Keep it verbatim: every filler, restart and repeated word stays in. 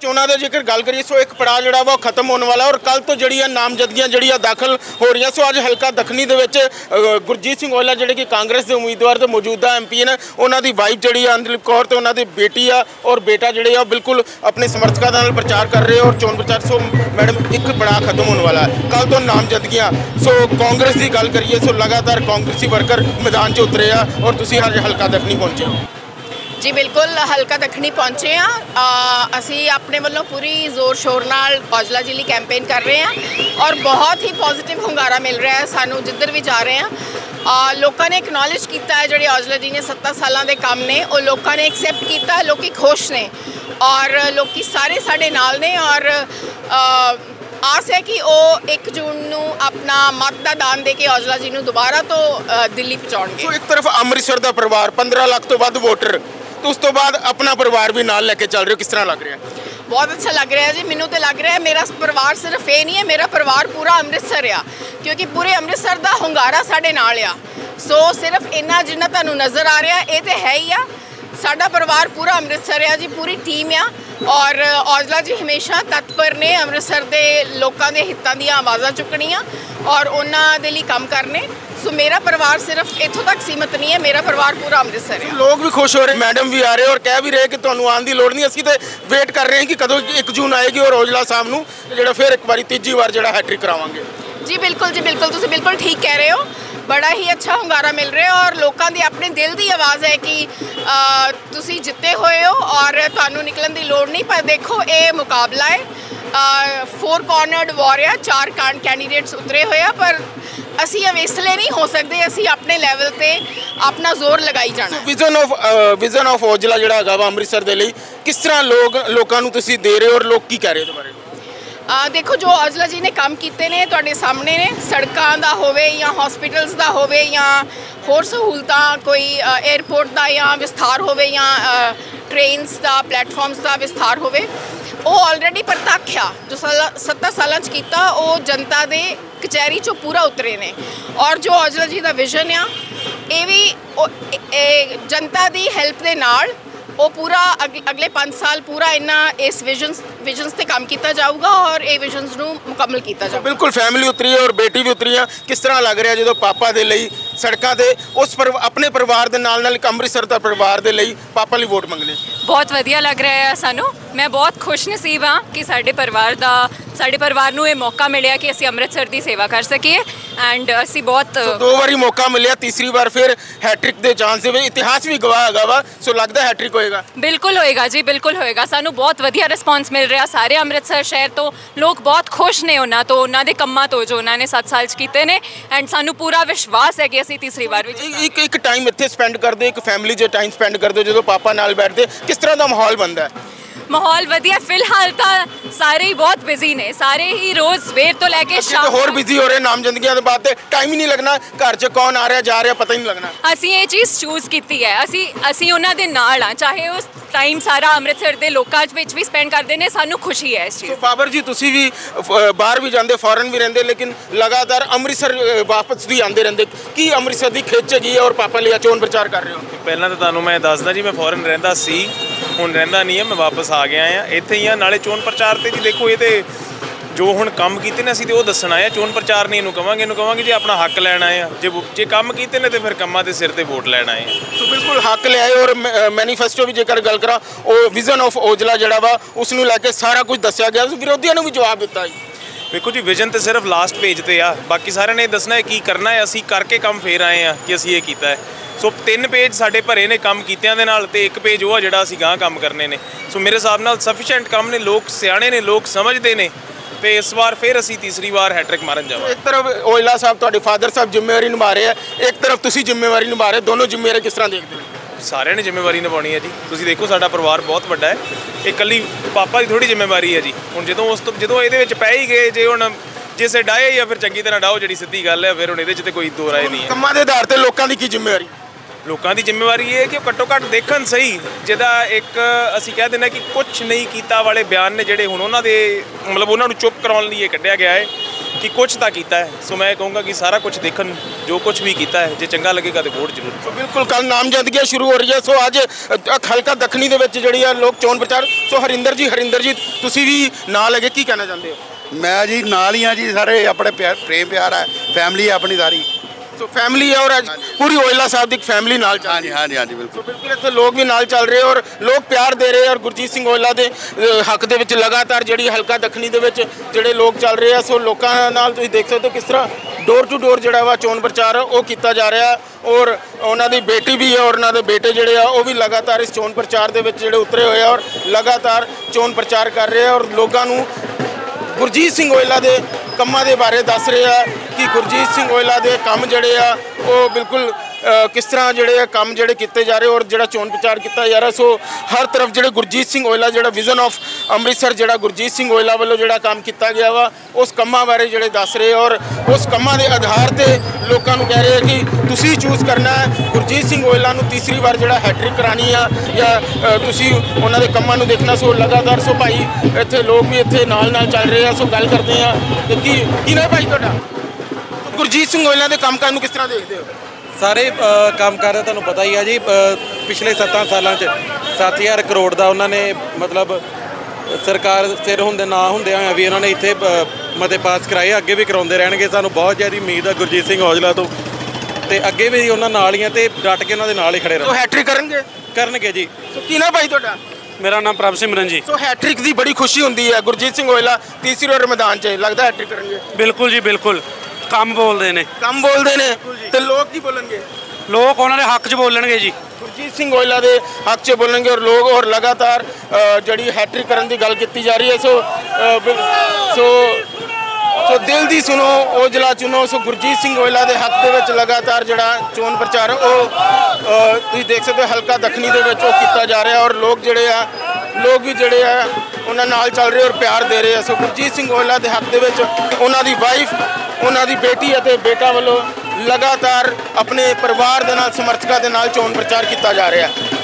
चोणां दी जेकर गल करिए सो एक पड़ाव जिहड़ा वा खत्म होने वाला और कल तो जिहड़ियां नामजदगियां जिहड़ियां दाखिल हो रही। सो अज हलका दखनी दे विच गुरजीत सिंह औजला जिहड़े कि कांग्रेस के उम्मीदवार ते मौजूदा एम पी ने उन्हां दी वाइफ जिहड़ी अंजलिप कौर ते उन्हां दी बेटी आ और बेटा जिहड़े आ बिल्कुल अपने समर्थकों नाल प्रचार कर रहे और चोण प्रचार। सो मैडम एक पड़ाव खत्म होने वाला है, कल तो नामजदगियां। सो कांग्रेस की गल करिए सो लगातार कांग्रेसी वर्कर मैदान च उतरे आ और तुसीं अज हलका दखनी पहुंचे हो। जी बिल्कुल, हलका दखनी पहुँचे हाँ। असी अपने वालों पूरी जोर शोर नाल औजला जी लिए कैंपेन कर रहे हैं और बहुत ही पॉजिटिव hunगारा मिल रहा है सानू जिधर भी जा रहे हैं। लोगों ने एक्नॉलेज किया है जोड़े औजला जी ने सत्तर सालों के काम ने वो लोगों ने एक्सैप्ट किया है, लोग खुश ने और लोग सारे साढ़े नाल ने और आ, आस है कि वो एक जून नू अपना मत का दान दे के औजला जी नू दोबारा तो दिल्ली पहुँचाएंगे। तो एक तरफ अमृतसर का परिवार पंद्रह लाख तो वध वोटर, तो उस तो बाद अपना परिवार भी नाल लेके चल रहे हो, किस तरह लग रहा है? बहुत अच्छा लग रहा है जी, मैनू तो लग रहा है मेरा परिवार सिर्फ ये नहीं है, मेरा परिवार पूरा अमृतसर आ क्योंकि पूरे अमृतसर का hunगारा साढ़े नाल आ। सो सिर्फ इन्ना जिन्ना तुहानू नज़र आ रहा ये तो है ही आ, साडा परिवार पूरा अमृतसर आ जी, पूरी टीम आ और औजला जी हमेशा तत्पर ने अमृतसर के लोगों के हितों दी आवाज़ां चुकनियां और उन्हां दे लई काम करने। सो मेरा परिवार सिर्फ इत्थों तक सीमित नहीं है, मेरा परिवार पूरा अमृतसर है। लोग भी खुश हो रहे, मैडम भी आ रहे और कह भी रहे कि तुहानू आने की लोड़ नहीं, असीं तो वेट कर रहे हैं कि कदों एक जून आएगी और औजला साहब नू जिहड़ा फिर एक बार तीजी बार जिहड़ा हैट्रिक करावांगे। जी बिल्कुल जी बिल्कुल, तुसीं बिल्कुल ठीक कह रहे हो, बड़ा ही अच्छा hunगारा मिल रहा है और लोगों की अपने दिल की आवाज़ है कि तुसी जिते हुए हो और तुहानू निकलन की लोड़ नहीं। पर देखो ये मुकाबला है, फोर कॉर्नर्ड वॉर है, चार कैंडीडेट्स उतरे हुए हैं पर असी अवेसले नहीं हो सकते, असी अपने लैवल पे अपना जोर लगाई जाना। Vision of vision of Aujla जिहड़ा हैगा वा अमृतसर दे लई किस तरह लोग लोगों नू तुसीं दे रहे हो और लोग की कह रहे हो बारे? आ, देखो जो औजला जी ने काम किए ने तुहाडे सामने ने, सड़कों का होवे या हॉस्पिटल्स का होवे या होर सहूलतां कोई एयरपोर्ट का या विस्तार होवे या ट्रेन्स का प्लेटफॉर्म्स का विस्तार होवे, वो ऑलरेडी प्रत्यक्ष आ जो सत्तर साल किया वो जनता के कचहरी चो पूरा उतरे ने और जो औजला जी का विजन आ ये भी ए, जनता की हेल्प के नाल वो पूरा अग, अगले पाँच साल पूरा इन्ना इस विजन्स विजन्स ते काम किया जाऊगा और ये विजन्स नू मुकम्मल किया जाऊगा। बिल्कुल फैमिली उतरी है और बेटी भी उतरी है, किस तरह लग रहा है जो पापा दे लई सड़कों ते उस पर अपने परिवार के नाल नाल अमृतसर का परिवार के लिए पापा लिए वोट मंगने? बहुत वधिया लग रहा है सानू, मैं बहुत खुश नसीब हाँ कि साडे परिवार का साडे परिवार नू ये मौका मिले कि असी अमृतसर की सेवा कर सकीए एंड असी बहुत so, दो बारी मौका मिले, तीसरी बार फिर हैट्रिक के चांस है, इतिहास भी गवाह है वा, सो लगता है हैट्रिक होएगा? बिल्कुल होएगा जी, बिल्कुल होएगा। सानू बहुत वधिया रिस्पॉन्स मिल रहा सारे अमृतसर शहर तो, लोग बहुत खुश ने उन्होंने तो उन्होंने कम्मां तो जो उन्होंने सत्त साल कीते ने एंड सानू पूरा विश्वास है कि असी तीसरी बार भी एक एक टाइम इत्थे स्पेंड करते, एक फैमिली जो टाइम स्पेंड करते जो पापा नाल बैठते, किस तरह का माहौल बनता है? माहौल वधिया, फिलहाल तो सारे ही बहुत बिजी ने, सारे ही रोज सवेर तो लैके शाम तो होर बिजी हो रहे, नामजदगियां के बाद टाइम ही नहीं लगना, घर च कौन आ रहा जा रहा पता ही नहीं लगना। असी ये चीज़ चूज़ की है, असी असी उन्हां दे नाल आ, चाहे उस टाइम सारा अमृतसर के लोकां विच भी स्पेंड करते हैं, सानू खुशी है इस चीज़। बाबर जी तुसी भी बाहर भी जाते, फॉरन भी रहते, लेकिन लगातार अमृतसर वापस भी आते रहते, की अमृतसर की खिच हैगी और पापा लिए चोन प्रचार कर रहे हो? पहला तो तुहानू मैं दसदा जी, मैं फॉरन रहिंदा सी, हुण रहिंदा नहीं है, मैं वापस आ गया हाँ इत्थे ही। नाले चोन प्रचार ते जी देखो ये तो जो हुण काम कीते ने असीं ते वो दस्सण आए, चोन प्रचार नहीं इनू कहांगे, इनू कहांगे जी अपना हक लैण आए, जे जे काम कीते ने तो फिर कम्मां दे सिर ते वोट लैण आए। तो बिल्कुल हक ले आए और मैनीफेस्टो भी जेकर गल करा वो विजन ऑफ औजला जिहड़ा वा उसनूं लैके सारा कुछ दस्सिया गया, विरोधियों ने भी जवाब दिता है। देखो जी विजन तो सिर्फ लास्ट पेज पे आ, बाकी सारे ने दसना है की करना है, असीं करके काम फेर आए हैं कि असीं ये कीता है। सो तीन पेज साढ़े भरे ने काम कीतियां दे नाल ते एक पेज वो जिहड़ा असीं गांह काम करने ने। सो मेरे हिसाब नाल सफिशेंट काम ने, लोग सियाणे ने, लोग समझते ने ते इस बार फिर असीं तीसरी बार हैट्रिक मारन जावांगे। एक तरफ औजला साहब तुहाडे फादर साहब जिम्मेवारी निभा रहे हैं, एक तरफ तुसीं जिम्मेवारी निभा रहे, दोनों जिम्मेवारी किस तरह देखते हो? सारिਆਂ ने जिम्मेवारी निभानी है जी, तुसीं देखो साडा परिवार बहुत वड्डा है, एक कल्ली पापा की थोड़ी जिम्मेवारी है जी। हुण जदों उस तो जदों इहदे विच पै ही गए, जे हुण जिसे डाए या फिर चंगी तरह डाओ, जिहड़ी सीधी गल है, फिर हुण इहदे च ते कोई दो राय नहीं है। ਕੰਮਾਂ ਦੇ ਆਧਾਰ ਤੇ ਲੋਕਾਂ ਦੀ ਕੀ ਜ਼ਿੰਮੇਵਾਰੀ? लोगों की जिम्मेवारी ये है कि घट्टो घट्ट देखन सही, जिहदा एक असीं कह देना कि कुछ नहीं कीता वाले बयान ने जिहड़े हुण उन्हां दे मतलब उन्हां नूं चुप कराउण लई कढ़िया गया है। ਕਿ ਕੁਛ ਤਾਂ ਕੀਤਾ ਹੈ। ਸੋ ਮੈਂ ਕਹੂੰਗਾ ਕਿ ਸਾਰਾ ਕੁਝ ਦੇਖਣ, ਜੋ ਕੁਝ ਵੀ ਕੀਤਾ ਹੈ, ਜੇ ਚੰਗਾ ਲੱਗੇਗਾ ਤਾਂ ਵੋਟ ਜ਼ਰੂਰ ਪਾਓ। ਬਿਲਕੁਲ ਕੱਲ ਨਾਮਜ਼ਦਗੀਆਂ ਸ਼ੁਰੂ ਹੋ ਰਹੀ ਹੈ। ਸੋ ਅੱਜ ਅ, ਹਲਕਾ ਦੱਖਣੀ ਦੇ ਵਿੱਚ ਜਿਹੜੀ ਆ ਲੋਕ ਚੋਣ ਪ੍ਰਚਾਰ। ਸੋ ਹਰਿੰਦਰ ਜੀ ਹਰਿੰਦਰ ਜੀ ਤੁਸੀਂ ਵੀ ਨਾਲ ਹੈਗੇ, ਕੀ ਕਹਿਣਾ ਚਾਹੁੰਦੇ ਹੋ? ਮੈਂ ਜੀ ਨਾਲ ਹੀ ਆ ਜੀ, ਸਾਰੇ ਆਪਣੇ ਪਿਆ- ਪ੍ਰੇਮ ਪਿਆਰ ਹੈ, ਫੈਮਿਲੀ ਹੈ ਆਪਣੀ ਸਾਰੀ। ਸੋ ਫੈਮਿਲੀ ਹੈ ਔਰ ਅੱਜ ਪੂਰੀ ਓਇਲਾ ਸਾਹਿਬ ਦੀ ਫੈਮਿਲੀ ਨਾਲ ਚੱਲ ਰਹੀ ਹਾਂਜੀ ਹੈ। ਹਾਂਜੀ ਹਾਂਜੀ ਬਿਲਕੁਲ। ਸੋ ਬਿਲਕੁਲ ਇੱਥੇ ਲੋਕ ਵੀ ਨਾਲ ਚੱਲ ਰਹੇ ਔਰ ਲੋਕ ਪਿਆਰ ਦੇ ਰਹੇ ਔਰ ਗੁਰਜੀਤ ਸਿੰਘ ਓਇਲਾ ਦੇ ਅ, ਹੱਕ ਦੇ ਵਿੱਚ ਲਗਾਤਾਰ ਜਿਹੜੀ ਹਲਕਾ ਦੱਖਣੀ ਦੇ ਵਿੱਚ ਜਿਹੜੇ ਲੋਕ ਚੱਲ ਰਹੇ ਆ। ਸੋ ਲੋਕਾਂ ਨਾਲ ਤੁਸੀਂ ਦੇਖ ਸਕਦੇ ਹੋ ਕਿਸ ਤਰ੍ਹਾਂ ਡੋਰ ਟੂ ਡੋਰ ਜਿਹੜਾ ਵਾ ਚੋਣ ਪ੍ਰਚਾਰ ਉਹ ਕੀਤਾ ਜਾ ਰਿਹਾ ਔਰ ਉਹਨਾਂ ਦੀ ਬੇਟੀ ਵੀ ਹੈ ਔਰ ਉਹਨਾਂ ਦੇ ਬੇਟੇ ਜਿਹੜੇ ਆ ਉਹ ਵੀ ਲਗਾਤਾਰ ਇਸ ਚੋਣ ਪ੍ਰਚਾਰ ਦੇ ਵਿੱਚ ਜਿਹੜੇ ਉਤਰੇ ਹੋਏ ਆ ਔਰ ਲਗਾਤਾਰ ਚੋਣ ਪ੍ਰਚਾਰ ਕਰ ਰਹੇ ਆ ਔਰ ਲੋਕਾਂ ਨੂੰ ਗੁਰਜੀਤ ਸਿੰਘ ਓਇਲਾ ਦੇ ਕੰਮਾਂ ਦੇ ਬਾਰੇ ਦੱਸ ਰਹੇ ਆ ਕਿ ਗੁਰਜੀਤ ਸਿੰਘ ਓਇਲਾ ਦੇ ਕੰਮ ਜਿਹੜੇ ਆ ਉਹ ਬਿਲਕੁਲ ਅ, ਕਿਸ ਤਰ੍ਹਾਂ ਜਿਹੜੇ ਆ ਕੰਮ ਜਿਹੜੇ ਕੀਤੇ ਜਾ ਰਹੇ ਔਰ ਜਿਹੜਾ ਚੋਣ ਪ੍ਰਚਾਰ ਕੀਤਾ ਜਾ ਰਿਹਾ। ਸੋ ਹਰ ਤਰਫ ਜਿਹੜੇ ਗੁਰਜੀਤ ਸਿੰਘ ਓਇਲਾ ਜਿਹੜਾ ਵਿਜ਼ਨ ਆਫ ਅੰਮ੍ਰਿਤਸਰ ਜਿਹੜਾ ਗੁਰਜੀਤ ਸਿੰਘ ਓਇਲਾ ਵੱਲੋਂ ਜਿਹੜਾ ਕੰਮ ਕੀਤਾ ਗਿਆ ਵਾ ਉਸ ਕੰਮਾਂ ਬਾਰੇ ਜਿਹੜੇ ਦੱਸ ਰਹੇ ਔਰ ਉਸ ਕੰਮਾਂ ਦੇ ਆਧਾਰ ਤੇ ਲੋਕਾਂ ਨੂੰ ਕਹਿ ਰਹੇ ਆ ਕਿ ਤੁਸੀਂ ਚੂਜ਼ ਕਰਨਾ ਹੈ ਗੁਰਜੀਤ ਸਿੰਘ ਓਇਲਾ ਨੂੰ ਤੀਸਰੀ ਵਾਰ ਜਿਹੜਾ ਹੈਟ੍ਰਿਕ ਕਰਾਣੀ ਆ ਜਾਂ ਅ, ਤੁਸੀਂ ਉਹਨਾਂ ਦੇ ਕੰਮਾਂ ਨੂੰ ਦੇਖਣਾ। ਸੋ ਲਗਾਤਾਰ ਸੋ ਭਾਈ ਇੱਥੇ ਲੋਕ ਵੀ ਇੱਥੇ ਨਾਲ ਨਾਲ ਚੱਲ ਰਹੇ ਆ। ਸੋ ਗੱਲ ਕਰਦੇ ਆ ਕਿ ਕੀ ਕੀ ਨਾ ਭਾਈ ਤੁਹਾਡਾ ਗੁਰਜੀਤ ਸਿੰਘ ਓਇਲਾ ਦੇ ਕੰਮ ਕਾਰ ਨੂੰ ਕਿਸ ਤਰ੍ਹਾਂ ਦੇਖਦੇ ਹੋ? ਸਾਰੇ ਅ, ਕੰਮ ਕਰ ਰਹੇ, ਤੁਹਾਨੂੰ ਪਤਾ ਹੀ ਆ ਜੀ। ਅ, ਪਿਛਲੇ ਸੱਤਾਂ ਸਾਲਾਂ 'ਚ ਸੱਤ ਹਜ਼ਾਰ ਕਰੋੜ ਦਾ ਉਹਨਾਂ ਨੇ ਮਤਲਬ ਸਰਕਾਰ ਸਿਰ ਹੁੰਦੇ ਨਾ ਹੁੰਦੇ ਹੋਇਆ ਵੀ ਉਹਨਾਂ ਨੇ ਇੱਥੇ ਅ, ਮਤੇ ਪਾਸ ਕਰਾਏ, ਅੱਗੇ ਵੀ ਕਰਾਉਂਦੇ ਰਹਿਣਗੇ। ਸਾਨੂੰ ਬਹੁਤ ਜ਼ਿਆਦਾ ਉਮੀਦ ਆ ਗੁਰਜੀਤ ਸਿੰਘ ਔਜਲਾ ਤੋਂ, ਤੇ ਅੱਗੇ ਵੀ ਉਹਨਾਂ ਨਾਲ ਹੀ ਆ ਤੇ ਡਟ ਕੇ ਉਹਨਾਂ ਦੇ ਨਾਲ ਹੀ ਖੜੇ ਸੋ ਰਹਿਣ ਹੈਟ੍ਰਿਕ ਕਰਨਗੇ? ਕਰਨਗੇ ਜੀ। ਸੋ ਕੀ ਨਾ ਭਾਈ ਤੁਹਾਡਾ? ਮੇਰਾ ਨਾਮ ਪ੍ਰਭ ਸਿਮਰਨ ਜੀ। ਸੋ ਹੈਟ੍ਰਿਕ ਦੀ ਬੜੀ ਖੁਸ਼ੀ ਹੁੰਦੀ ਹੈ। ਗੁਰਜੀਤ ਸਿੰਘ ਓਇਲਾ ਤੀਸਰੀ ਵਾਰ ਮੈਦਾਨ 'ਚ ਲੱਗਦਾ ਹੈਟ੍ਰਿਕ ਕਰਨਗੇ। ਬਿਲਕੁਲ ਜੀ ਬਿਲਕੁਲ, ਕੰਮ ਬੋਲਦੇ ਨੇ, ਕੰਮ ਬੋਲਦੇ ਨੇ ਤੇ ਲੋਕ ਕੀ ਬੋਲਣਗੇ? ਲੋਕ ਉਹਨਾਂ ਦੇ ਹੱਕ 'ਚ ਬੋਲਣਗੇ ਜੀ। ਗੁਰਜੀਤ ਸਿੰਘ ਓਇਲਾ ਦੇ ਹੱਕ 'ਚ ਬੋਲਣਗੇ ਔਰ ਲੋਕ ਔਰ ਲਗਾਤਾਰ ਅ, ਜਿਹੜੀ ਹੈਟ੍ਰਿਕ ਕਰਨ ਦੀ ਗੱਲ ਕੀਤੀ ਜਾ ਰਹੀ ਹੈ। ਸੋ ਅ, ਬਿਲ- ਸੋ ਸੋ ਦਿਲ ਦੀ ਸੁਣੋ ਔਜਲਾ ਚੁਣੋ। ਸੋ ਗੁਰਜੀਤ ਸਿੰਘ ਓਇਲਾ ਦੇ ਹੱਕ ਦੇ ਵਿੱਚ ਲਗਾਤਾਰ ਜਿਹੜਾ ਚੋਣ ਪ੍ਰਚਾਰ ਉਹ ਅ, ਤੁਸੀਂ ਦੇਖ ਸਕਦੇ ਹੋ ਹਲਕਾ ਦੱਖਣੀ ਦੇ ਵਿੱਚ ਉਹ ਕੀਤਾ ਜਾ ਰਿਹਾ ਔਰ ਲੋਕ ਜਿਹੜੇ ਆ ਲੋਕ ਵੀ ਜਿਹੜੇ ਆ ਉਹਨਾਂ ਨਾਲ ਚੱਲ ਰਹੇ ਔਰ ਪਿਆਰ ਦੇ ਰਹੇ ਆ। ਸੋ ਗੁਰਜੀਤ ਸਿੰਘ ਓਇਲਾ ਦੇ ਹੱਕ ਦੇ ਵਿੱਚ ਉਹਨਾਂ ਦੀ ਵਾਈਫ, ਉਹਨਾਂ ਦੀ ਬੇਟੀ ਅਤੇ ਬੇਟਾ ਵੱਲੋਂ ਲਗਾਤਾਰ ਆਪਣੇ ਪਰਿਵਾਰ ਦੇ ਨਾਲ ਸਮਰਥਕਾਂ ਦੇ ਨਾਲ ਚੋਣ ਪ੍ਰਚਾਰ ਕੀਤਾ ਜਾ ਰਿਹਾ ਹੈ।